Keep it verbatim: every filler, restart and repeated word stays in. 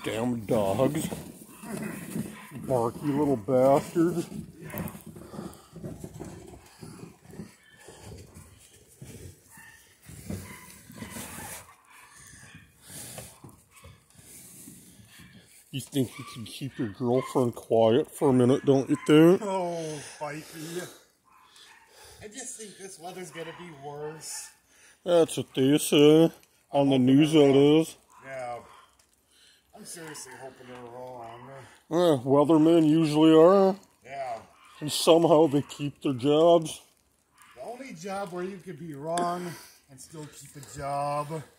Damn dogs. Barky little bastards. You think you can keep your girlfriend quiet for a minute, don't you think? Oh, Bikey. I just think this weather's gonna be worse. That's what they say. On the news, that is. Yeah. I'm seriously hoping they're wrong. Yeah, weathermen usually are. Yeah. And somehow they keep their jobs. The only job where you could be wrong and still keep a job